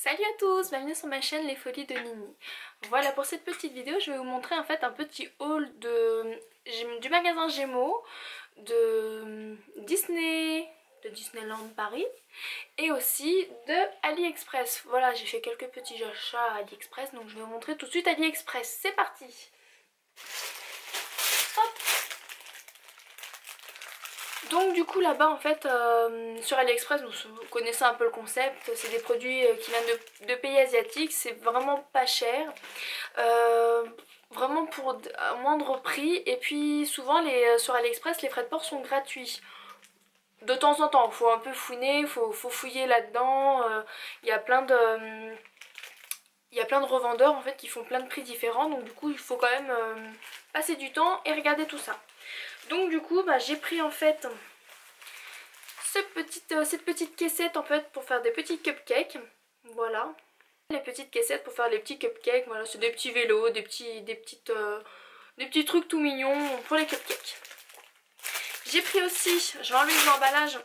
Salut à tous, bienvenue sur ma chaîne Les Folies de Nini. Voilà, pour cette petite vidéo je vais vous montrer en fait un petit haul du magasin Gémeaux, de Disneyland Paris et aussi de AliExpress. Voilà, j'ai fait quelques petits achats à AliExpress, donc je vais vous montrer tout de suite AliExpress. C'est parti. Hop. Donc du coup là-bas en fait sur AliExpress, vous connaissez un peu le concept, c'est des produits qui viennent de pays asiatiques, c'est vraiment pas cher, vraiment pour un moindre prix, et puis souvent sur AliExpress les frais de port sont gratuits. De temps en temps, il faut un peu fouiner, il faut fouiller là-dedans, il y a plein de revendeurs en fait qui font plein de prix différents, donc du coup il faut quand même passer du temps et regarder tout ça. Donc du coup j'ai pris en fait cette petite caissette en fait pour faire des petits cupcakes. Voilà, les petites caissettes pour faire les petits cupcakes. Voilà, c'est des petits vélos, des petits trucs tout mignons pour les cupcakes. J'ai pris aussi, je vais enlever les emballages.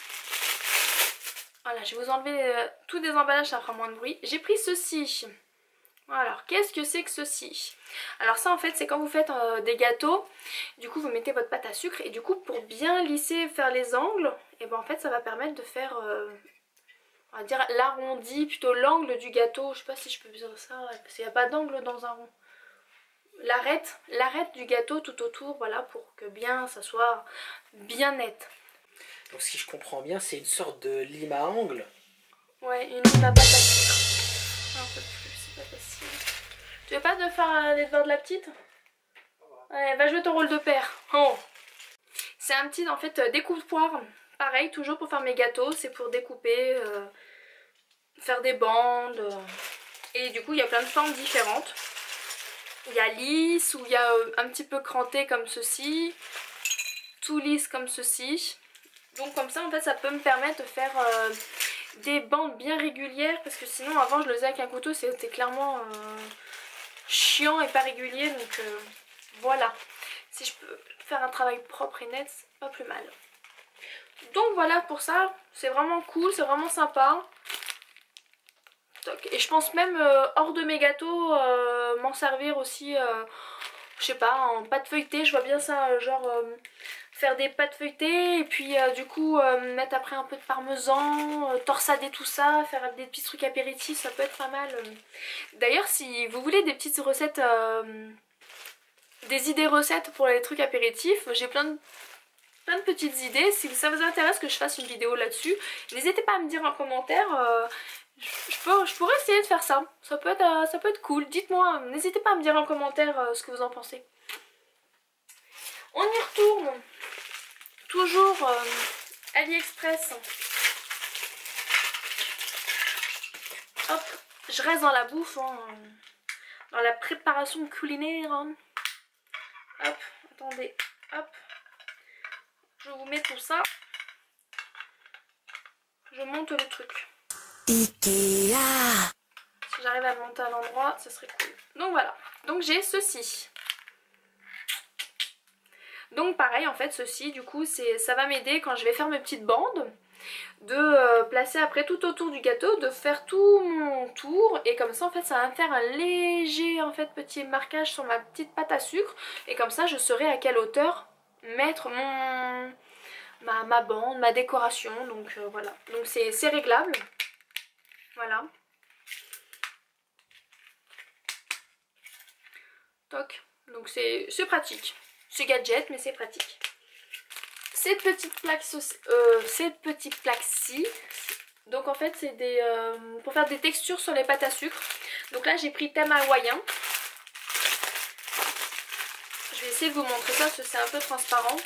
Voilà, je vais vous enlever tous les emballages, ça fera moins de bruit. J'ai pris ceci. Alors, qu'est-ce que c'est que ceci? Alors ça en fait c'est quand vous faites des gâteaux, du coup vous mettez votre pâte à sucre et du coup pour bien lisser, faire les angles, et ben en fait ça va permettre de faire, on va dire l'arrondi, plutôt l'angle du gâteau, je sais pas si je peux dire ça, parce qu'il n'y a pas d'angle dans un rond. L'arête du gâteau tout autour, voilà, pour que bien ça soit bien net. Donc si je comprends bien, c'est une sorte de lime à angle. Ouais, une lime à pâte à sucre. Un peu plus, c'est pas facile. Tu veux pas de faire les devoirs de la petite? Ouais, va jouer ton rôle de père. Oh. C'est un petit en fait découpe-poire. Pareil, toujours pour faire mes gâteaux, c'est pour découper, faire des bandes. Et du coup, il y a plein de formes différentes. Il y a lisse, ou il y a un petit peu cranté comme ceci. Tout lisse comme ceci. Donc comme ça, en fait, ça peut me permettre de faire des bandes bien régulières. Parce que sinon, avant, je le faisais avec un couteau, c'était clairement chiant et pas régulier. Donc voilà. Si je peux faire un travail propre et net, c'est pas plus mal. Donc voilà pour ça, c'est vraiment cool, c'est vraiment sympa. Et je pense même hors de mes gâteaux m'en servir aussi, je sais pas, en pâte feuilletée. Je vois bien ça, genre faire des pâtes feuilletées et puis du coup mettre après un peu de parmesan, torsader tout ça, faire des petits trucs apéritifs, ça peut être pas mal. D'ailleurs si vous voulez des petites recettes, des idées recettes pour les trucs apéritifs, j'ai plein de petites idées. Si ça vous intéresse que je fasse une vidéo là-dessus, n'hésitez pas à me dire en commentaire. Je pourrais essayer de faire ça. Ça peut être cool. Dites-moi, n'hésitez pas à me dire en commentaire ce que vous en pensez. On y retourne. Toujours AliExpress. Hop, je reste dans la bouffe, hein, dans la préparation culinaire. Hein. Hop, attendez, hop. Je vous mets tout ça. Je monte le truc. Ikea. Si j'arrive à le monter à l'endroit, ce serait cool. Donc voilà. Donc j'ai ceci. Donc pareil en fait, ceci du coup ça va m'aider quand je vais faire mes petites bandes. De placer après tout autour du gâteau, de faire tout mon tour. Et comme ça en fait ça va me faire un léger en fait petit marquage sur ma petite pâte à sucre. Et comme ça je saurai à quelle hauteur mettre ma bande, ma décoration. Donc voilà. Donc c'est réglable. Voilà. Toc. Donc c'est pratique. C'est gadget mais c'est pratique. Cette petite plaque-ci, donc en fait c'est pour faire des textures sur les pâtes à sucre. Donc là j'ai pris thème hawaïen. Je vais essayer de vous montrer ça parce que c'est un peu transparent.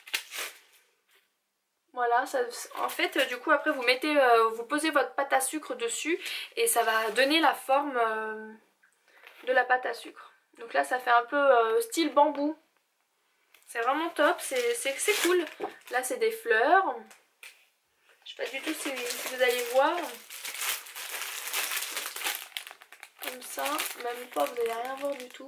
Voilà, ça, en fait du coup après vous posez votre pâte à sucre dessus et ça va donner la forme de la pâte à sucre. Donc là ça fait un peu style bambou. C'est vraiment top, c'est cool. Là c'est des fleurs. Je sais pas du tout si vous allez voir. Comme ça, même pas, vous n'allez rien voir du tout.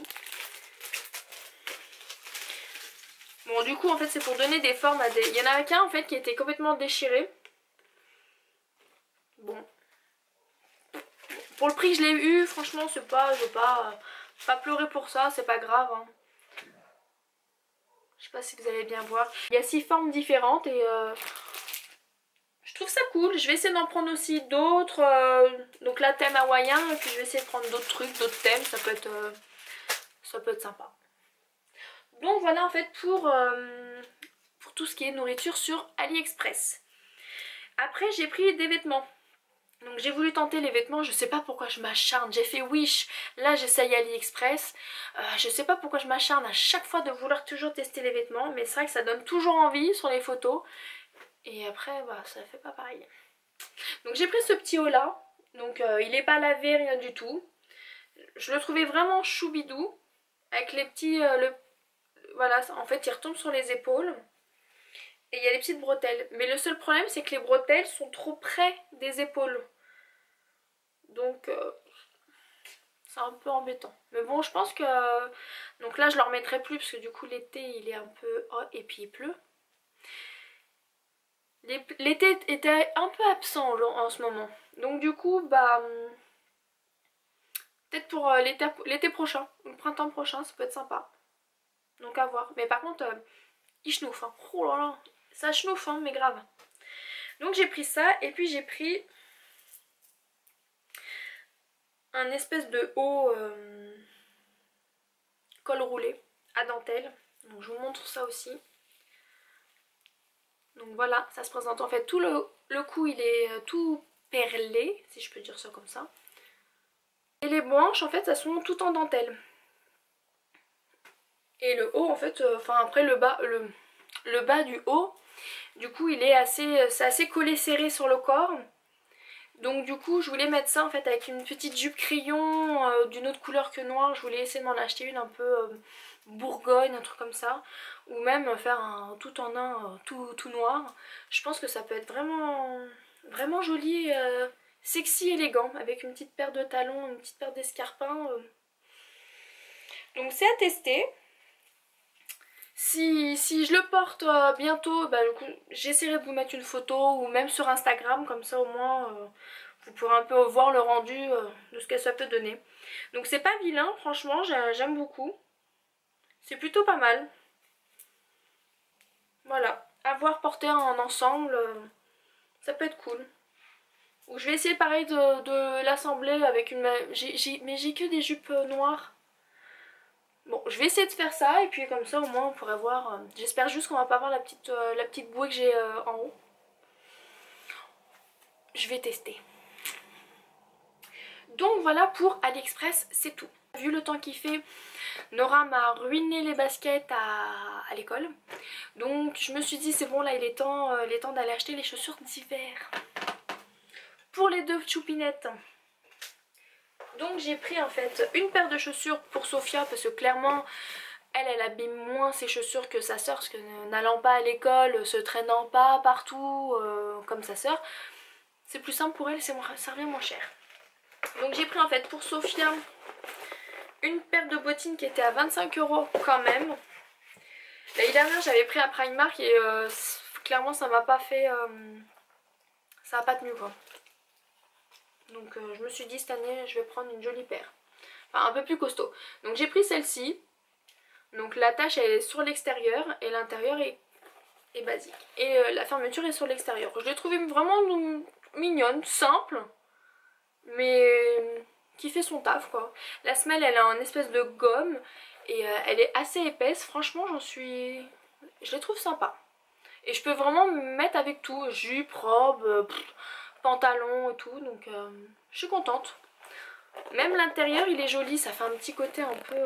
Bon du coup en fait c'est pour donner des formes à des... Il y en a qu'un en fait qui était complètement déchiré. Bon. Pour le prix que je l'ai eu, franchement, c'est pas, je vais pas pleurer pour ça, c'est pas grave. Hein. Je sais pas si vous allez bien voir. Il y a 6 formes différentes et je trouve ça cool. Je vais essayer d'en prendre aussi d'autres. Donc là, thème hawaïen, et puis je vais essayer de prendre d'autres trucs, d'autres thèmes. Ça peut être sympa. Donc voilà en fait pour tout ce qui est nourriture sur AliExpress. Après j'ai pris des vêtements. Donc j'ai voulu tenter les vêtements, je sais pas pourquoi je m'acharne, j'ai fait Wish, là j'essaye AliExpress, je sais pas pourquoi je m'acharne à chaque fois de vouloir toujours tester les vêtements, mais c'est vrai que ça donne toujours envie sur les photos, et après bah ça fait pas pareil. Donc j'ai pris ce petit haut là, donc il est pas lavé, rien du tout, je le trouvais vraiment choubidou, avec les petits, voilà en fait il retombe sur les épaules, et il y a les petites bretelles, mais le seul problème c'est que les bretelles sont trop près des épaules. Donc c'est un peu embêtant. Mais bon je pense que... Donc là je le remettrai plus parce que du coup l'été il est un peu... Oh, et puis il pleut. L'été était un peu absent en ce moment. Donc du coup bah... Peut-être pour l'été prochain, le printemps prochain, ça peut être sympa. Donc à voir. Mais par contre il schnouffe. Hein. Oh là là, ça schnouffe hein, mais grave. Donc j'ai pris ça et puis j'ai pris... un espèce de haut col roulé à dentelle. Donc je vous montre ça aussi. Donc voilà, ça se présente en fait tout le cou il est tout perlé, si je peux dire ça comme ça. Et les manches en fait elles sont toutes en dentelle. Et le haut en fait, enfin après le bas du haut, du coup il est c'est assez collé serré sur le corps. Donc du coup je voulais mettre ça en fait avec une petite jupe crayon d'une autre couleur que noir. Je voulais essayer de m'en acheter une un peu bourgogne, un truc comme ça. Ou même faire un tout en un, tout noir. Je pense que ça peut être vraiment joli, sexy, élégant. Avec une petite paire de talons, une petite paire d'escarpins. Donc c'est à tester. Si je le porte bientôt, bah, du coup, j'essaierai de vous mettre une photo ou même sur Instagram, comme ça au moins vous pourrez un peu voir le rendu de ce que ça peut donner. Donc c'est pas vilain, franchement, j'aime beaucoup. C'est plutôt pas mal. Voilà, à voir porter en ensemble, ça peut être cool. Ou je vais essayer pareil de l'assembler avec une... mais j'ai que des jupes noires. Bon, je vais essayer de faire ça et puis comme ça au moins on pourrait voir. J'espère juste qu'on va pas voir la petite bouée que j'ai en haut. Je vais tester. Donc voilà pour AliExpress, c'est tout. Vu le temps qu'il fait, Nora m'a ruiné les baskets à l'école. Donc je me suis dit c'est bon là il est temps d'aller acheter les chaussures d'hiver. Pour les deux choupinettes. Donc j'ai pris en fait une paire de chaussures pour Sophia parce que clairement elle abîme moins ses chaussures que sa soeur, parce que n'allant pas à l'école, se traînant pas partout comme sa soeur, c'est plus simple pour elle, ça revient moins cher. Donc j'ai pris en fait pour Sophia une paire de bottines qui était à 25 € quand même. L'année dernière j'avais pris à Primark et clairement ça m'a pas fait... ça a pas tenu quoi. Donc je me suis dit cette année je vais prendre une jolie paire. Enfin un peu plus costaud. Donc j'ai pris celle-ci. Donc la tache elle est sur l'extérieur et l'intérieur est basique. Et la fermeture est sur l'extérieur. Je l'ai trouvée vraiment mignonne, simple. Mais qui fait son taf quoi. La semelle elle a une espèce de gomme. Et elle est assez épaisse. Franchement je les trouve sympa. Et je peux vraiment me mettre avec tout. Jupe, robe, pantalon et tout. Donc je suis contente. Même l'intérieur il est joli. Ça fait un petit côté un peu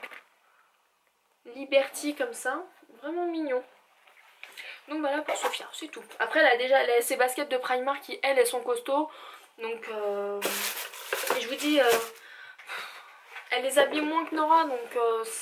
Liberty comme ça. Vraiment mignon. Donc voilà pour Sophia, c'est tout. Après elle a déjà ses baskets de Primark qui elles sont costauds. Donc et je vous dis elle les habille moins que Nora. Donc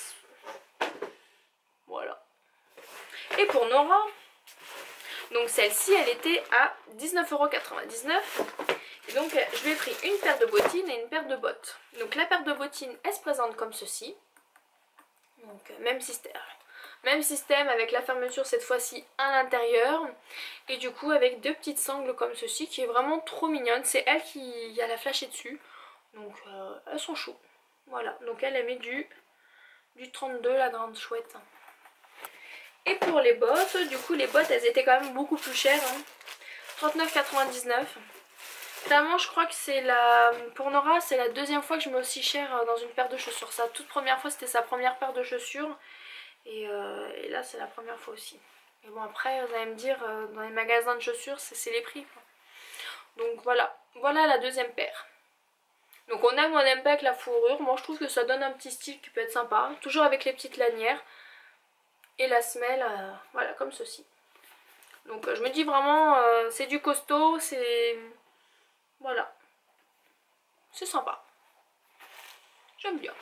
voilà. Et pour Nora, donc celle-ci elle était à 19,99 €. Et donc je lui ai pris une paire de bottines et une paire de bottes. Donc la paire de bottines elle se présente comme ceci. Donc même système avec la fermeture cette fois-ci à l'intérieur. Et du coup avec deux petites sangles comme ceci qui est vraiment trop mignonne. C'est elle qui a la flashée dessus. Donc elles sont choues. Voilà, donc elle a mis du 32, la grande chouette. Et pour les bottes, du coup les bottes elles étaient quand même beaucoup plus chères, hein. 39,99. Clairement je crois que c'est la... Pour Nora c'est la deuxième fois que je mets aussi cher dans une paire de chaussures. Sa toute première fois c'était sa première paire de chaussures. Et là c'est la première fois aussi. Et bon après vous allez me dire dans les magasins de chaussures c'est les prix quoi. Donc voilà, voilà la deuxième paire. Donc on aime ou on n'aime pas avec la fourrure. Moi je trouve que ça donne un petit style qui peut être sympa. Toujours avec les petites lanières. Et la semelle, voilà comme ceci. Donc je me dis vraiment c'est du costaud, c'est... Voilà. C'est sympa. J'aime bien.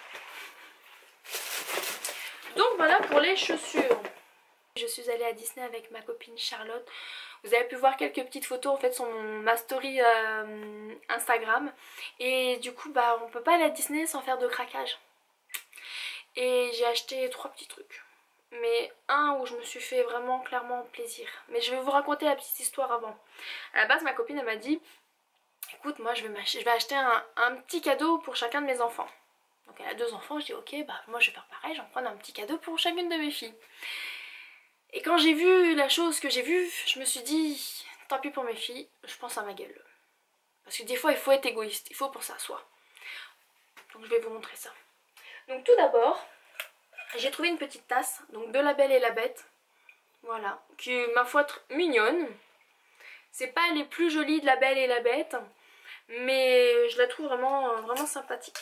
Donc voilà pour les chaussures. Je suis allée à Disney avec ma copine Charlotte. Vous avez pu voir quelques petites photos en fait sur ma story Instagram. Et du coup bah on peut pas aller à Disney sans faire de craquage. Et j'ai acheté 3 petits trucs. Mais un où je me suis fait vraiment clairement plaisir. Mais je vais vous raconter la petite histoire avant. À la base ma copine elle m'a dit écoute moi je vais acheter un petit cadeau pour chacun de mes enfants. Donc elle a 2 enfants, je dis ok bah moi je vais faire pareil, j'en prends un petit cadeau pour chacune de mes filles. Et quand j'ai vu la chose que j'ai vue, je me suis dit tant pis pour mes filles, je pense à ma gueule. Parce que des fois il faut être égoïste, il faut pour ça soi. Donc je vais vous montrer ça. Donc tout d'abord, j'ai trouvé une petite tasse, donc de La Belle et la Bête. Voilà, qui est ma foi mignonne. C'est pas les plus jolies de La Belle et la Bête, mais je la trouve vraiment, vraiment sympathique.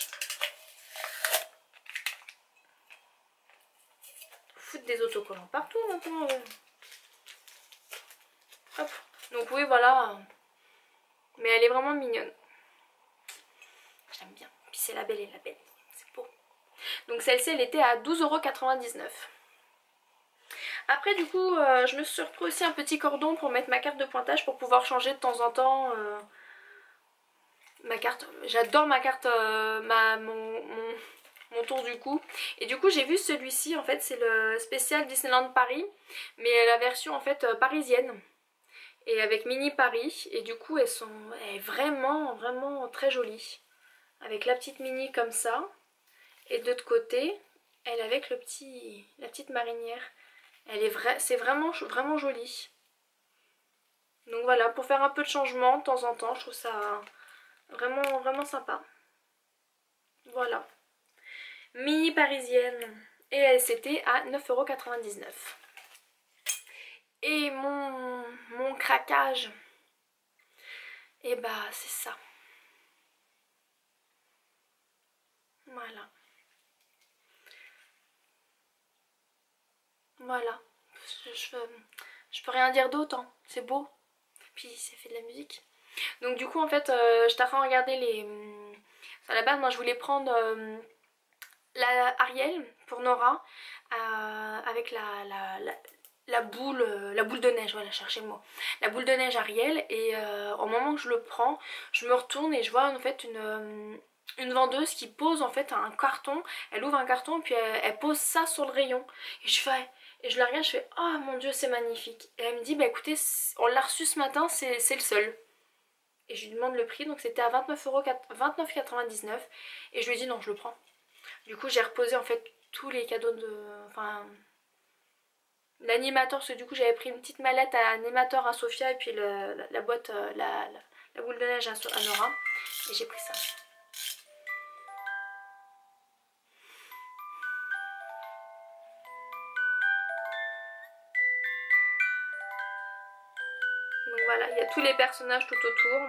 Foutre des autocollants partout maintenant. Hop. Donc oui voilà. Mais elle est vraiment mignonne. J'aime bien. Puis c'est La Belle et la Bête. C'est beau. Donc celle-ci elle était à 12,99 €. Après du coup je me suis repris aussi un petit cordon pour mettre ma carte de pointage pour pouvoir changer de temps en temps ma carte. J'adore ma carte, mon tour du cou. Et du coup j'ai vu celui-ci en fait c'est le spécial Disneyland Paris. Mais la version en fait parisienne. Et avec Mini Paris. Et du coup elle est vraiment vraiment très jolie. Avec la petite Mini comme ça. Et de l'autre côté elle avec la petite marinière. C'est vraiment, vraiment joli. Donc voilà, pour faire un peu de changement de temps en temps, je trouve ça vraiment, vraiment sympa. Voilà. Mini parisienne. Et elle c'était à 9,99 €. Et mon craquage, et bah c'est ça. Voilà. Voilà. Je peux rien dire d'autre, hein. C'est beau. Puis ça fait de la musique. Donc du coup en fait j'étais en train de regarder les... À la base moi je voulais prendre la Ariel pour Nora avec la boule de neige, voilà, cherchez le mot. La boule de neige Ariel et au moment que je le prends, je me retourne et je vois en fait une vendeuse qui pose en fait un carton. Elle ouvre un carton et puis elle pose ça sur le rayon. Et je la regarde, je fais oh mon dieu c'est magnifique. Et elle me dit bah écoutez on l'a reçu ce matin, c'est le seul. Et je lui demande le prix, donc c'était à 29,99 € et je lui ai dit non je le prends. Du coup j'ai reposé en fait tous les cadeaux de... Enfin... L'animateur, parce que du coup j'avais pris une petite mallette à animateur à Sophia et puis la boîte, la boule de neige à Nora. Et j'ai pris ça. Donc voilà, il y a tous les personnages tout autour.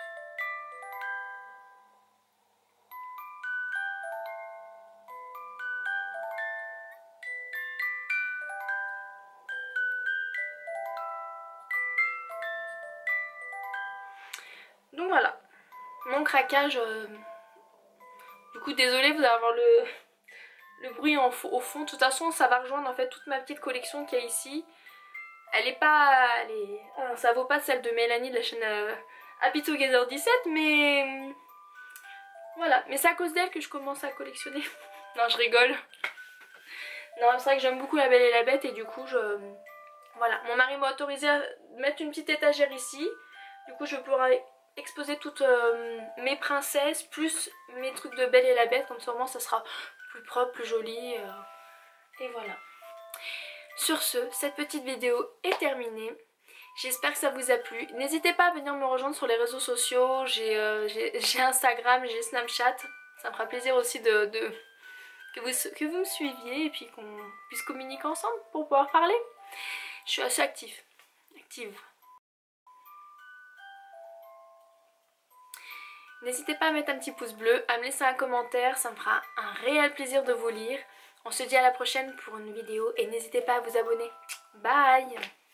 Donc voilà, mon craquage. Du coup désolée, vous allez avoir le bruit au fond. De toute façon ça va rejoindre en fait toute ma petite collection qu'il y a ici. Elle est pas... ça vaut pas celle de Mélanie de la chaîne Happy Together 17, mais... Voilà, mais c'est à cause d'elle que je commence à collectionner. Non, je rigole. Non, c'est vrai que j'aime beaucoup La Belle et la Bête et du coup, Voilà, mon mari m'a autorisé à mettre une petite étagère ici. Du coup, je pourrai exposer toutes mes princesses plus mes trucs de Belle et la Bête, comme sûrement ça sera plus propre, plus joli et voilà. Sur ce, cette petite vidéo est terminée. J'espère que ça vous a plu. N'hésitez pas à venir me rejoindre sur les réseaux sociaux. J'ai Instagram, j'ai Snapchat. Ça me fera plaisir aussi que vous me suiviez et puis qu'on puisse communiquer ensemble pour pouvoir parler. Je suis assez active. N'hésitez pas à mettre un petit pouce bleu, à me laisser un commentaire, ça me fera un réel plaisir de vous lire. On se dit à la prochaine pour une vidéo et n'hésitez pas à vous abonner. Bye!